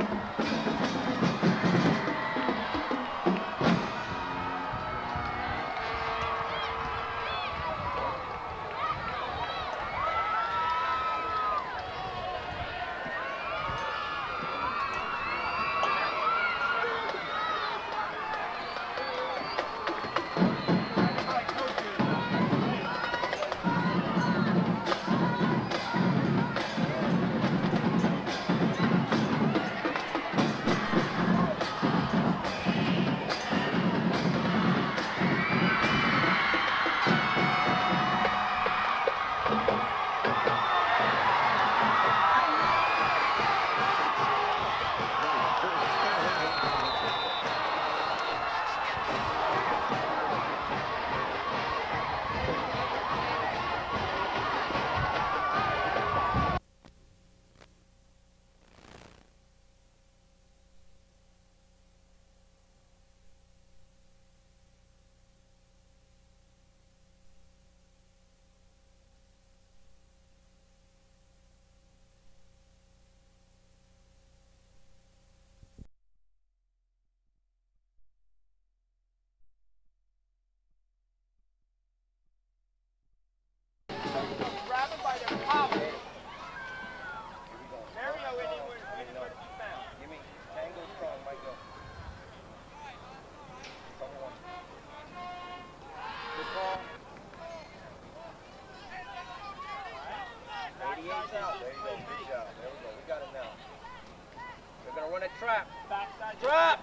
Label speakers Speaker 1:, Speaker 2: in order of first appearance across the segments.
Speaker 1: Trap. Trap.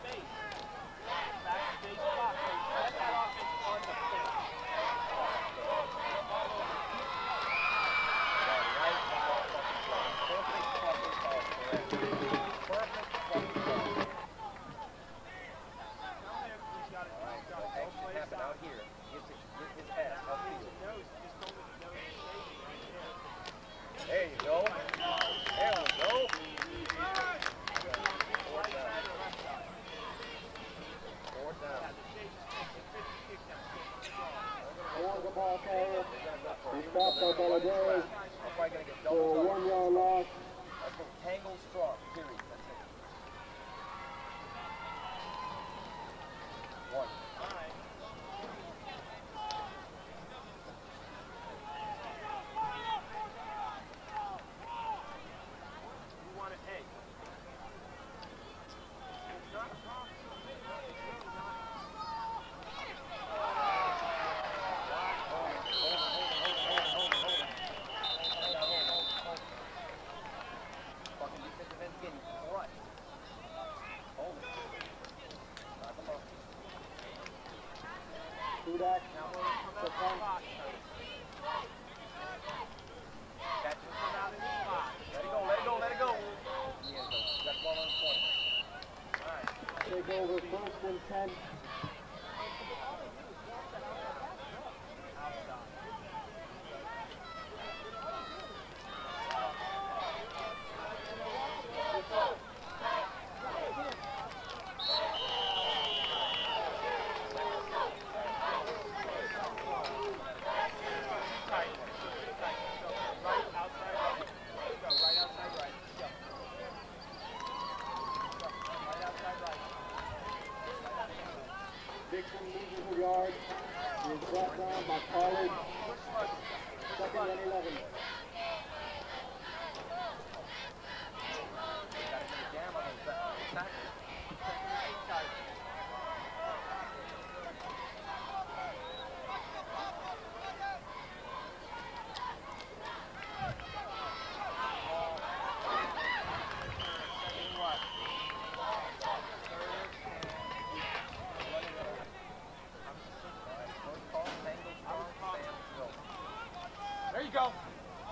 Speaker 1: There you go. There we go. Fourth down.
Speaker 2: The ball carrier. He stopped by Baladay for a 1 yard loss.
Speaker 1: That's from Tangle Strong, period. That's it. One.
Speaker 2: Hudak.
Speaker 1: Let it go. That's ball on 20.
Speaker 2: Take over first and 10. Dixon loses a yard. He is brought down by College. Second and 11.
Speaker 1: There you go.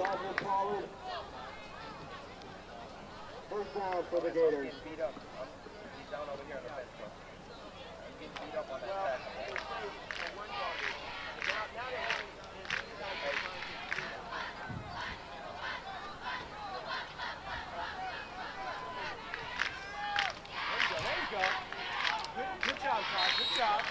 Speaker 2: Roger Pollard. First down for the Gators.
Speaker 1: He's beat up. He's down over here on the bench, bro. I'm getting beat up on that tackle.
Speaker 3: There you go. Good job, Todd. Good job.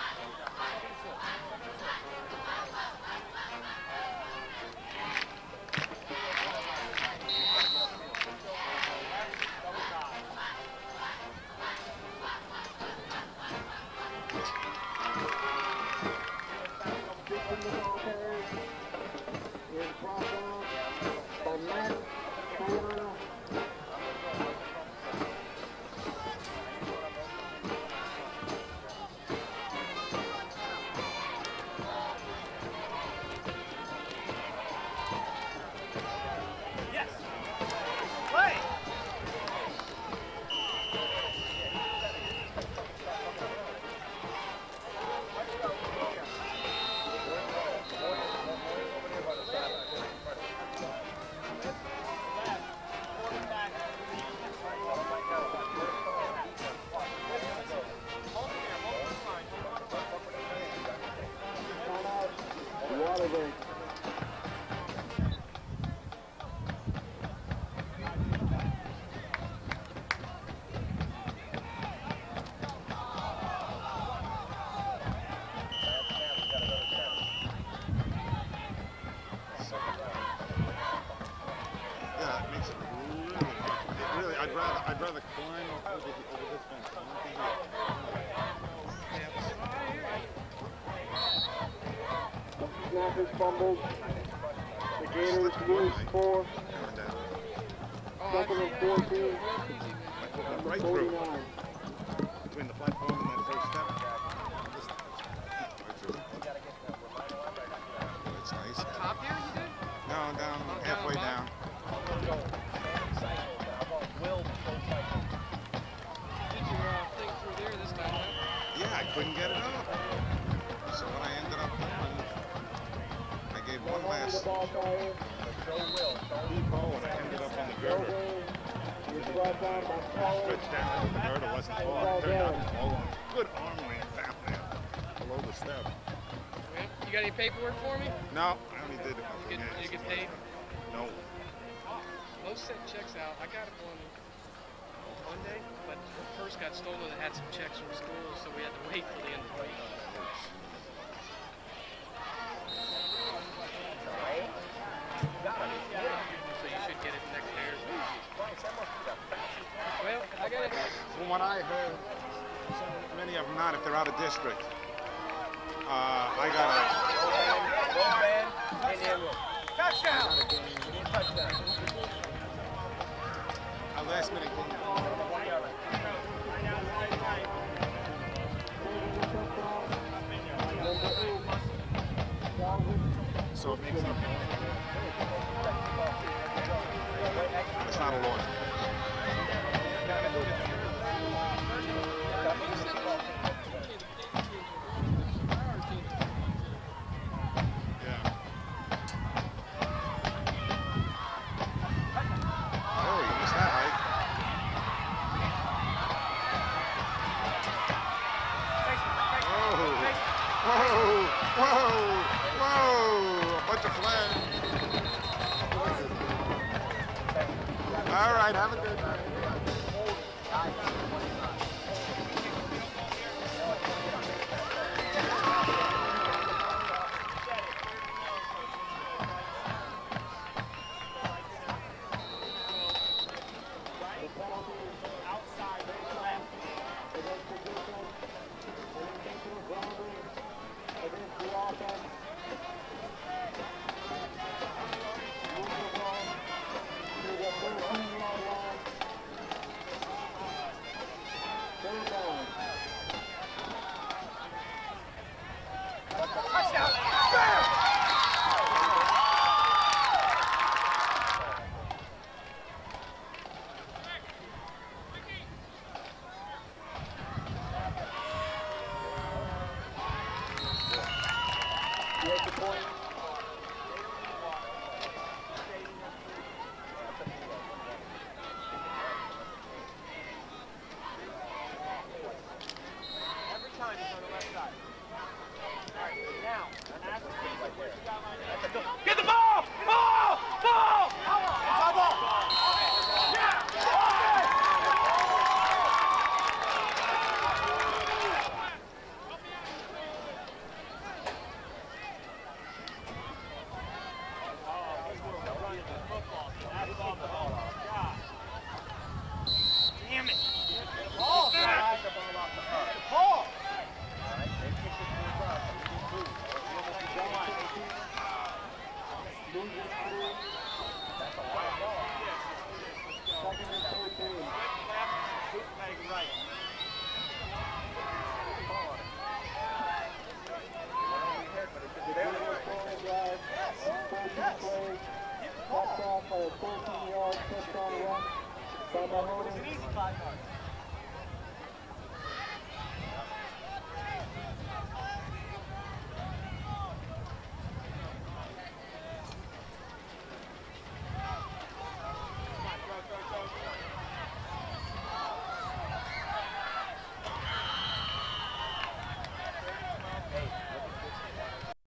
Speaker 4: I'd rather climb over this fence.
Speaker 2: Snap is fumbled. The Gators lose 4. Second and 14.
Speaker 4: Right through. Between the platform and that first step. Right through. It's nice.
Speaker 3: Top here you did?
Speaker 4: No, down, halfway down. Yeah, I couldn't get it up. So when I ended up going, I gave one last depot and I ended up on the girder. Stretched down, the girder wasn't far. It turned out to fall on good arm length down there below the step.
Speaker 3: You got any paperwork for me?
Speaker 4: No, I only did a couple
Speaker 3: You get paid?
Speaker 4: No.
Speaker 3: Most sent checks out. I got one Monday, but the purse got stolen. It had some checks from school, so we had to wait till the end of the week. So you should get it next year. Well, I got it.
Speaker 4: From what I heard, so many of them not if they're out of district. I got a last minute game. So it makes it. It's not a loss. All right, have a good night.
Speaker 2: Losing 3.
Speaker 1: That's a wild ball.
Speaker 2: Second and 13.
Speaker 1: Right. Ball on it. It went over your head, but it's a very good.
Speaker 2: Scoring drive. 14 plays. Topped off by a 14-yard touchdown run by Mahoney.